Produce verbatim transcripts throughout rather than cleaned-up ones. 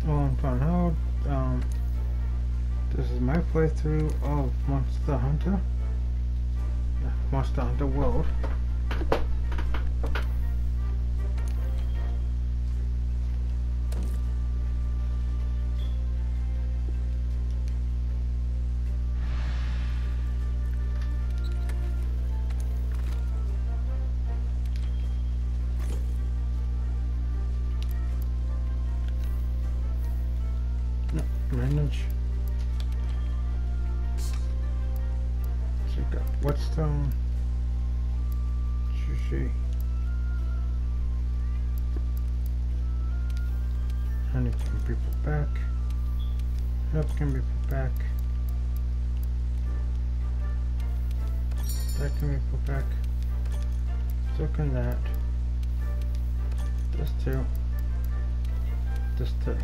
Well, I'm trying out. Um, this is my playthrough of Monster Hunter. Uh, Monster Hunter World. Manage. So got whetstone, sushi, honey can be put back, herbs can be put back, that can be put back, so can that, this too, this too.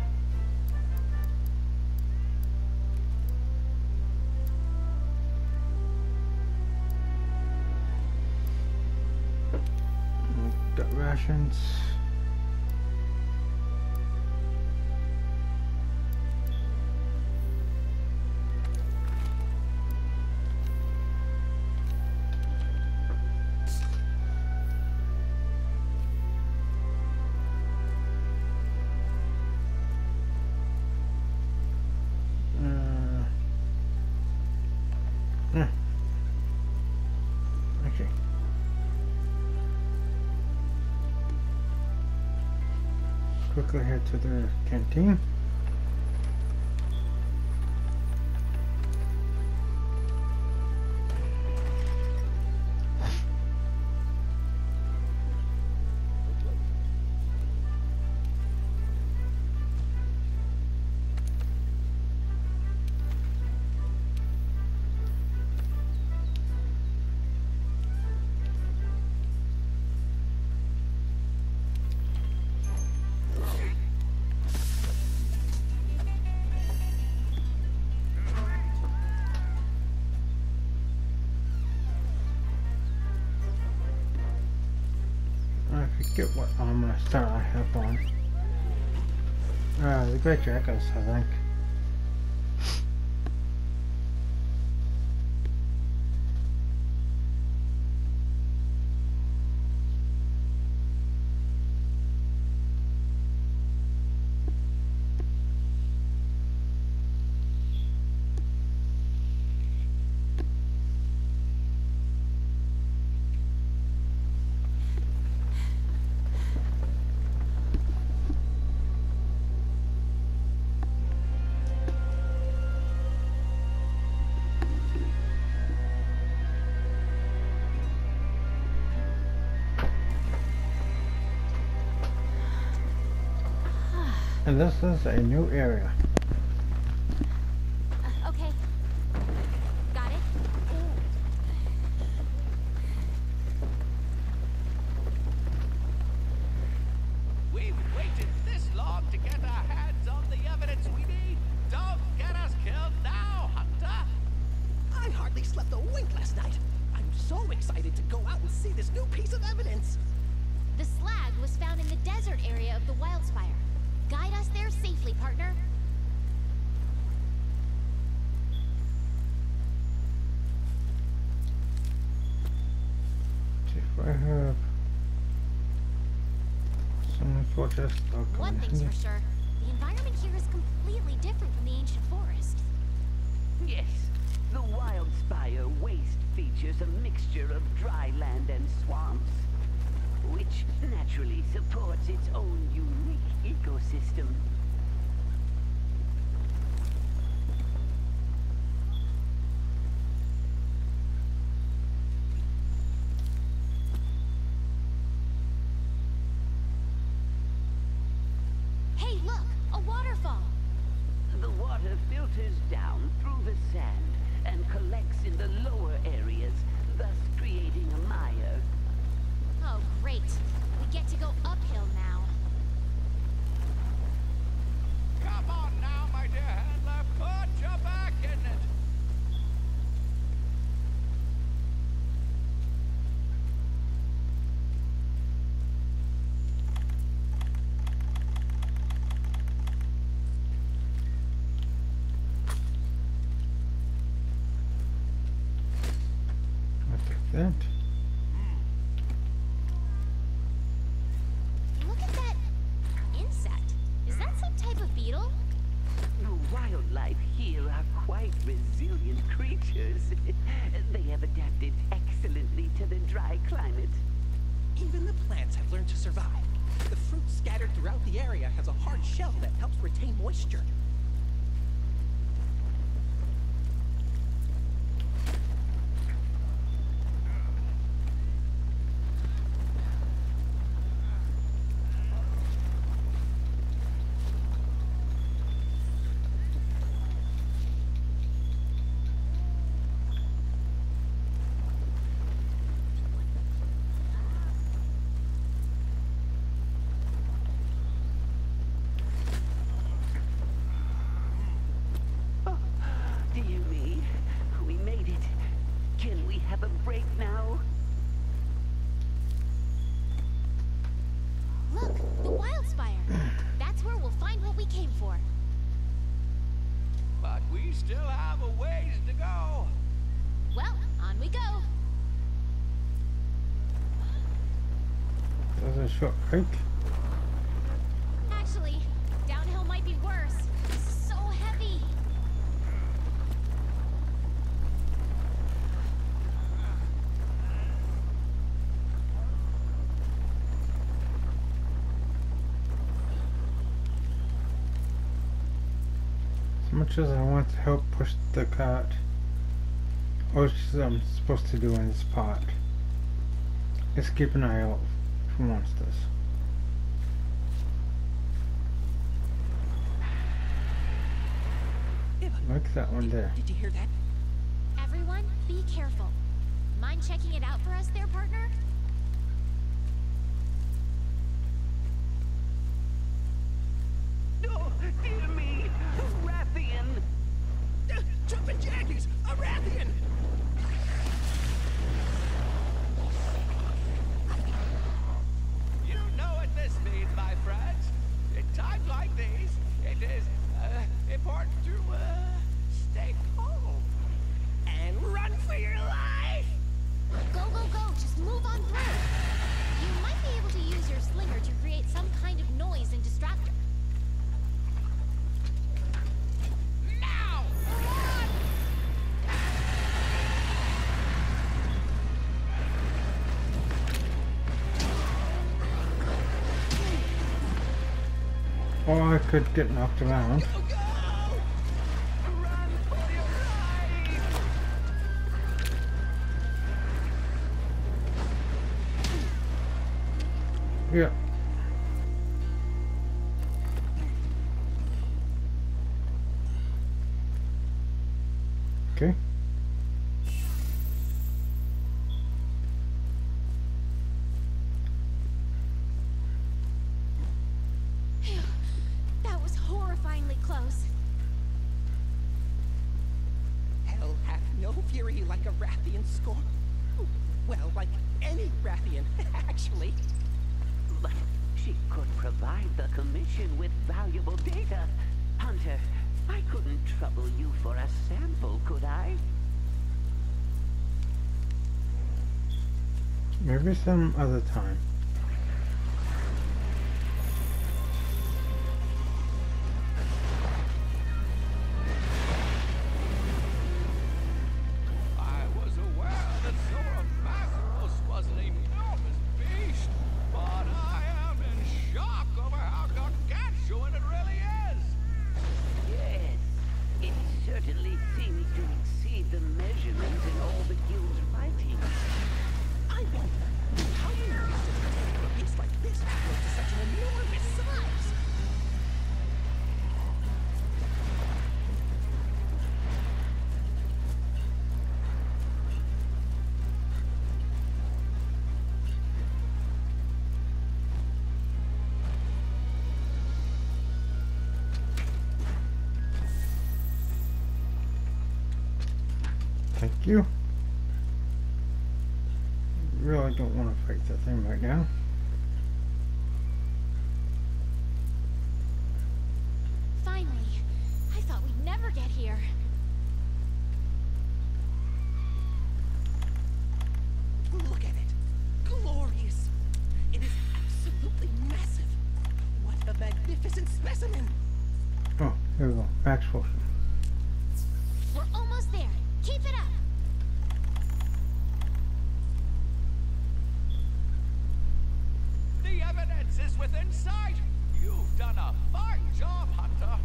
Got rations. Uh, yeah. Okay. Quickly head to the canteen. I forget what armor style I have on. Uh, the Great Jackals, I think. And this is a new area. Uh, okay. Got it? We've waited this long to get our hands on the evidence we need. Don't get us killed now, Hunter. I hardly slept a wink last night. I'm so excited to go out and see this new piece of evidence. The slag was found in the desert area of the Wildspire. Guide us there safely, partner. See if I have some fortress. One thing's for sure, the environment here is completely different from the ancient forest. Yes, the Wildspire waste features a mixture of dry land and swamps, which naturally supports its own unique ecosystem. Hey, look! A waterfall! The water filters down through the sand and collects in the lower areas, thus creating a mire. Oh, great. We get to go uphill now. Come on now, my dear handler. Put your back in it. that. Look at that insect. Is that some type of beetle? The wildlife here are quite resilient creatures. They have adapted excellently to the dry climate. Even the plants have learned to survive. The fruit scattered throughout the area has a hard shell that helps retain moisture. Dear me, we made it. Can we have a break now? Look, the wild spire. That's where we'll find what we came for. But we still have a ways to go. Well, on we go. There's a short hike. Actually, downhill might be worse. This is so heavy. As much as I want to help push the cart, which I'm supposed to do in this part, is keep an eye out for monsters. Like that one there. Did you hear that? Everyone, be careful. Mind checking it out for us there, partner? Oh, dear me, Rathian! Uh, Jumpin' jackies! A Rathian! You know what this means, my friends. In times like these, it is uh, important to uh, stay calm. And run for your life! Go, go, go. Just move on through. You might be able to use your slinger to create some kind of noise and distractor. Now, run! Or I could get knocked around. Go, go! Run for your life! Yeah. Okay. Phew. That was horrifyingly close. Hell hath no fury like a Rathian scorn. Well, like any Rathian, actually. But she could provide the commission with valuable data. Hunter, I couldn't trouble you for a sample, could I? Maybe some other time. I was aware that Zoromathros was an enormous beast, but I am in shock over how gargantuan it really is. Yes, it certainly seems to exceed the measurements in all the guild's writing. I wonder, how you managed to take a beast like this to grow to such an enormous size? Thank you. Really don't want to fight that thing right now. Finally. I thought we'd never get here. magnificent specimen. Oh, here we go. Max potion. We're almost there. Keep it up. The evidence is within sight. You've done a fine job, Hunter.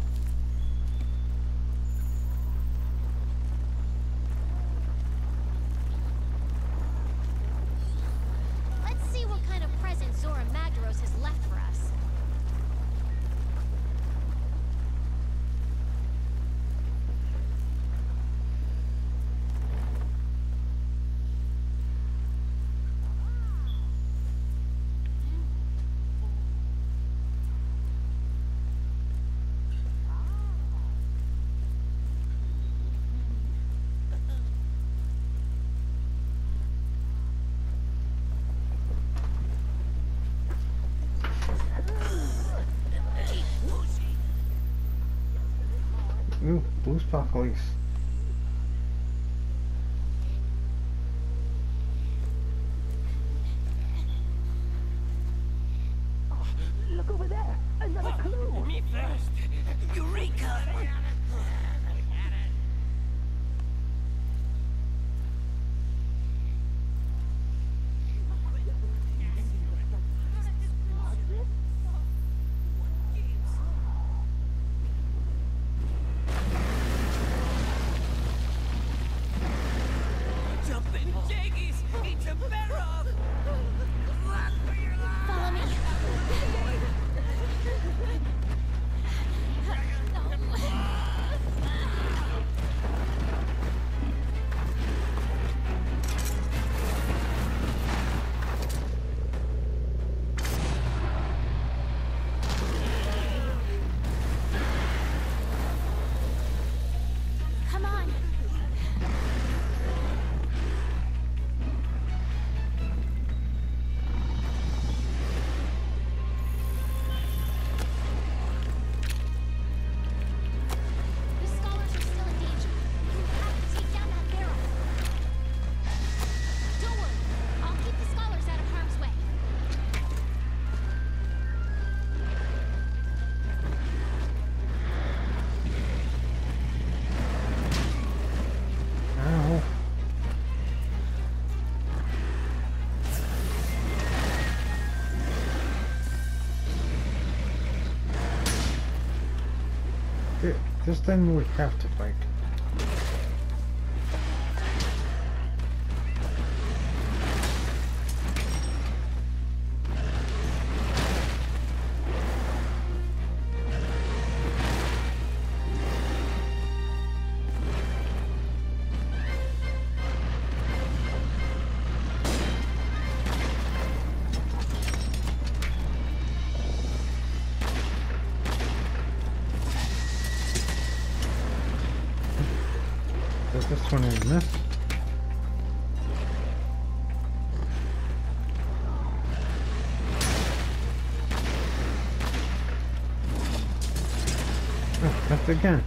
Let's see what kind of present Zora Magdaros has left for us. Ooh, blue sparklies. Look over there! Another clue! Me first. Eureka! Jumping jaggies! Eat a better off! Run for your life! Follow me. Come on. The scholars are still in danger. You have to take down that barrel. Don't worry. I'll keep the scholars out of harm's way. Ow. Th- This thing we have to fight. Does this one in this? Oh, that's again.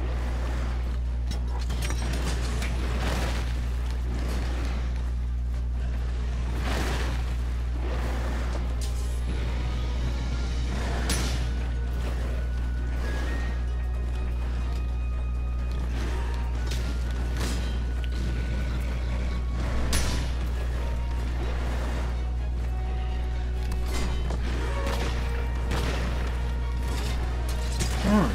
Come on.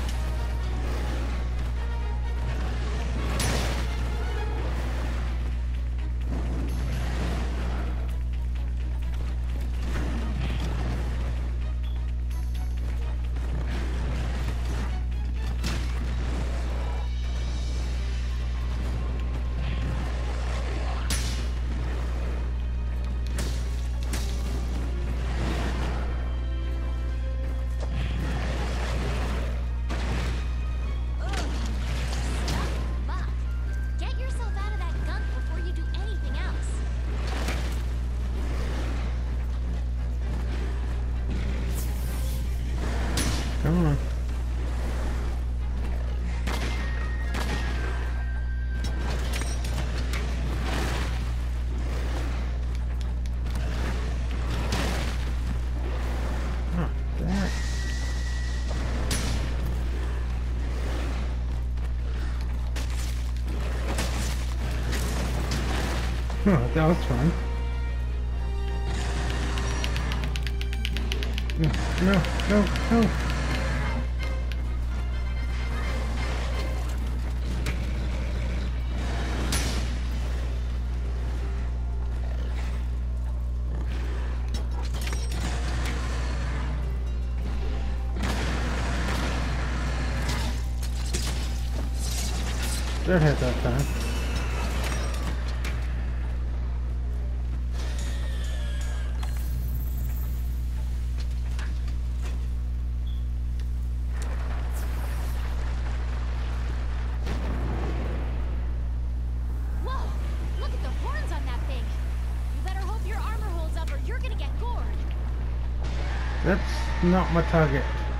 Oh, that was fun. No, no, no, no. That hit that time. Whoa! Look at the horns on that thing. You better hope your armor holds up or you're gonna get gored. That's not my target.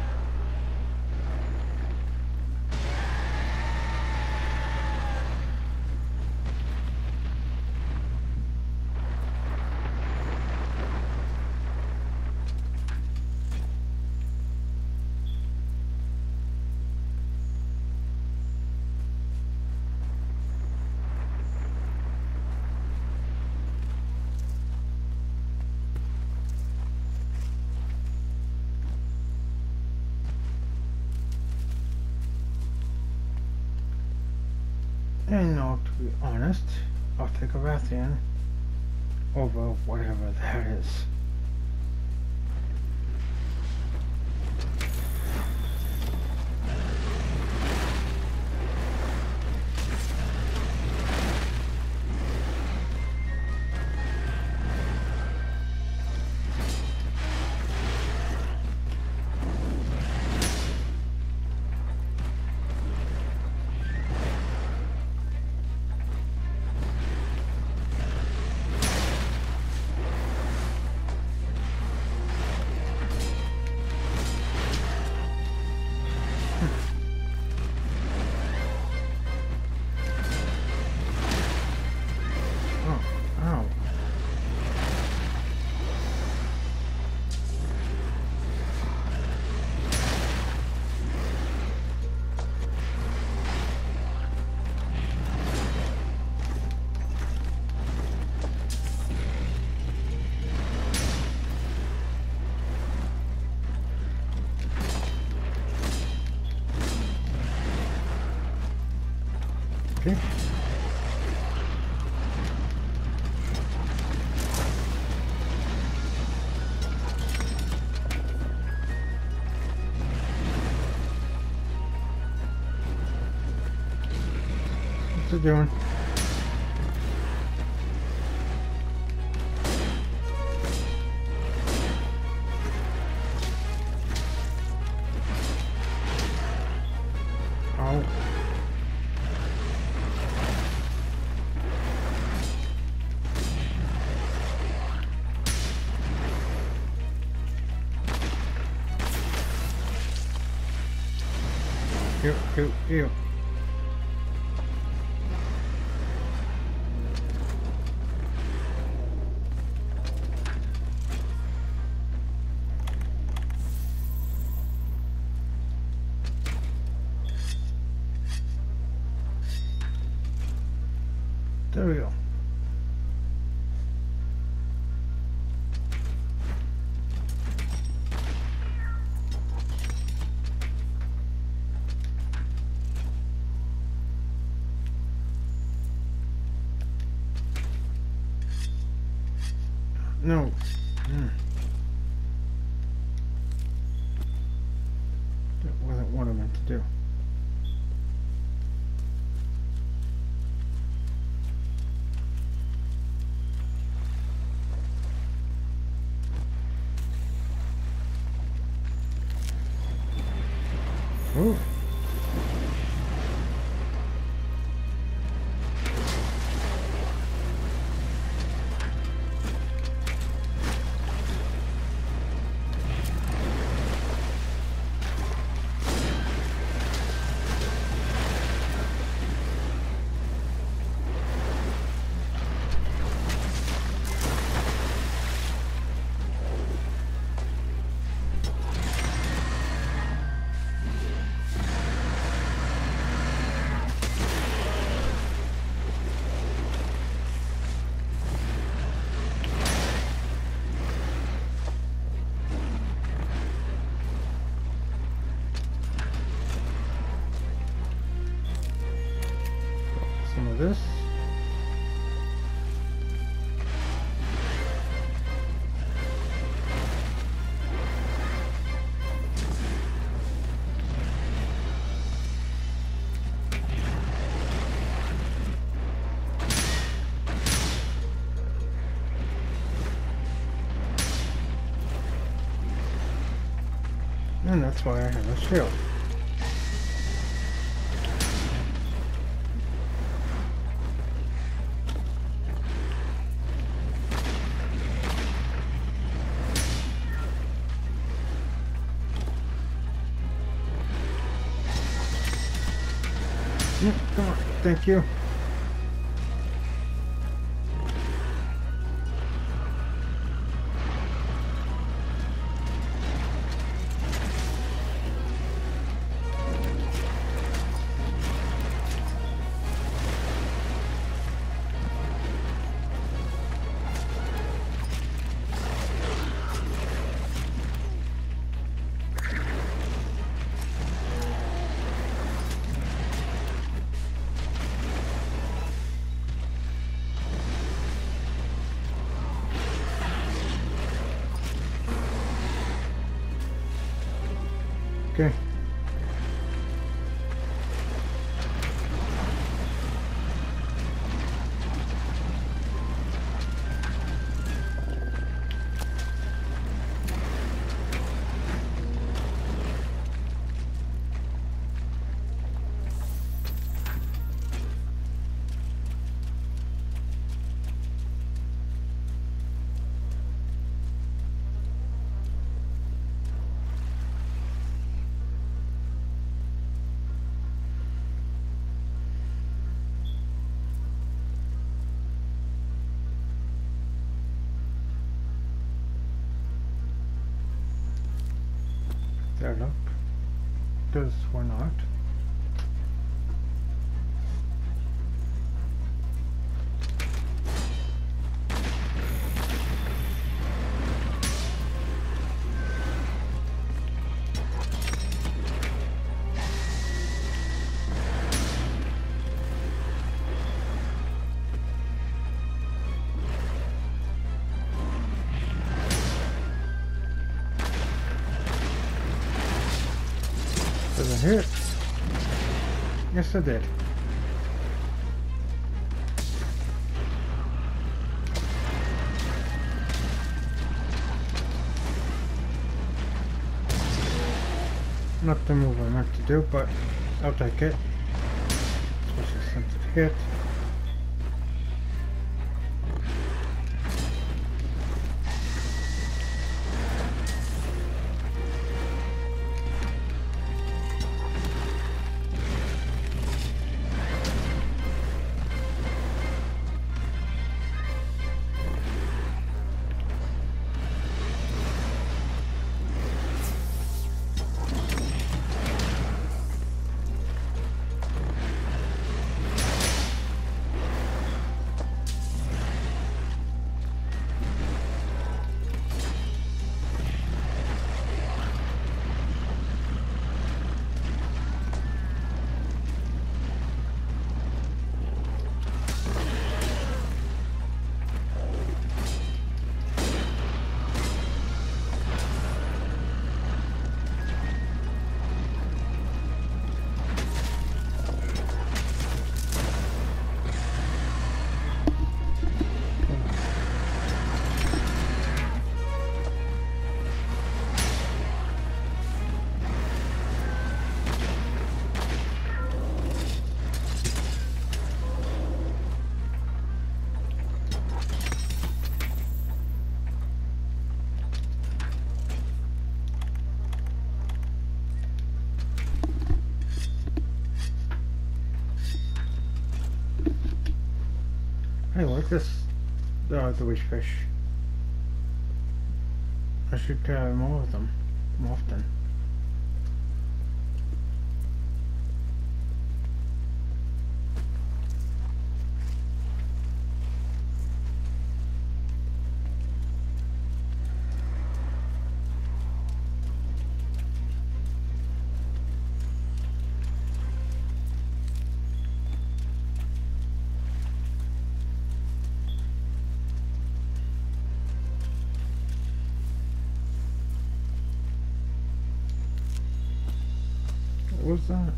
And no, to be honest, I'll take a Rathian over whatever that is. Okay. What's it doing? Oh. Ew, ew, ew. There we go. No. Mm. That wasn't what I meant to do. Ooh. of this. And that's why I have a shield. Mm, come on, thank you. Okay. There, look. Because we're not. Doesn't hit. Yes, I did. Not the move I meant to do, but I'll take it. Especially since it hit. I like this, uh, the wish fish. I should uh, more of them more often. What was that?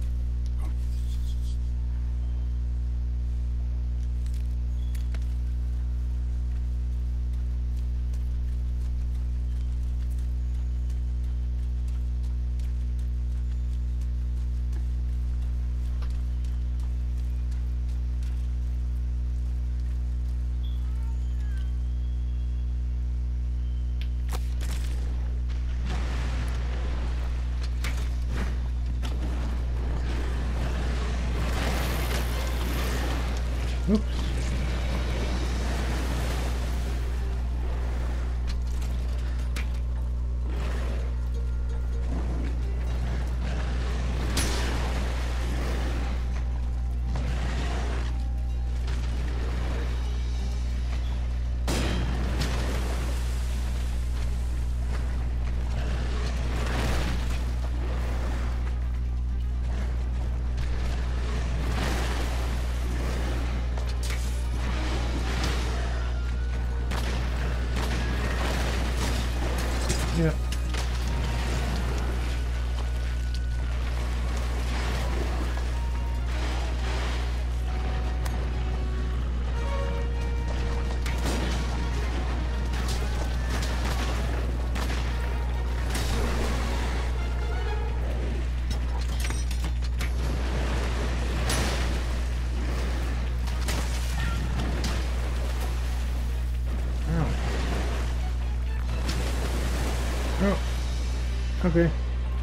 Oops. Yeah. Oh. Okay.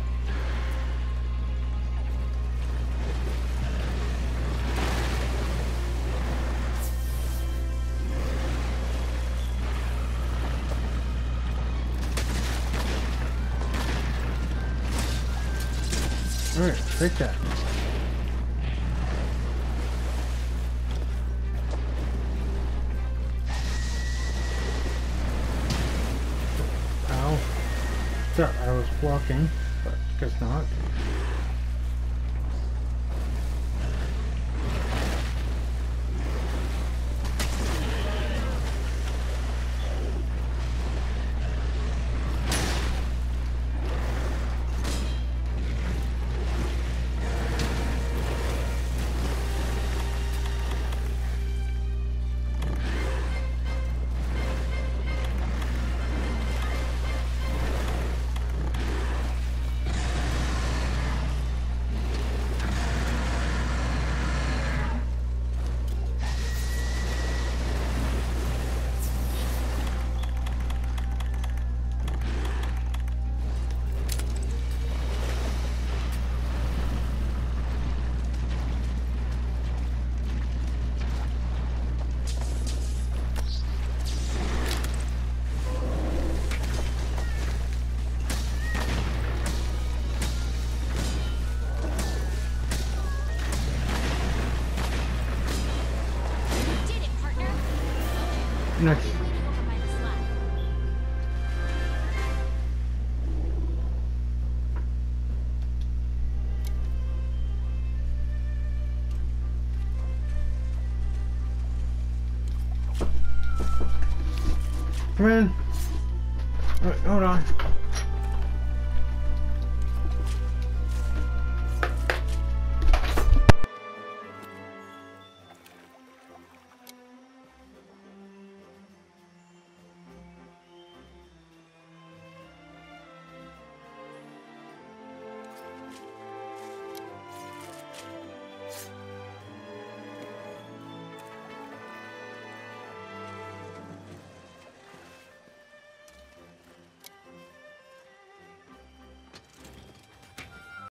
Alright, take that. Ow. Thought I was blocking, but guess not. Next. Come in. All right, hold on.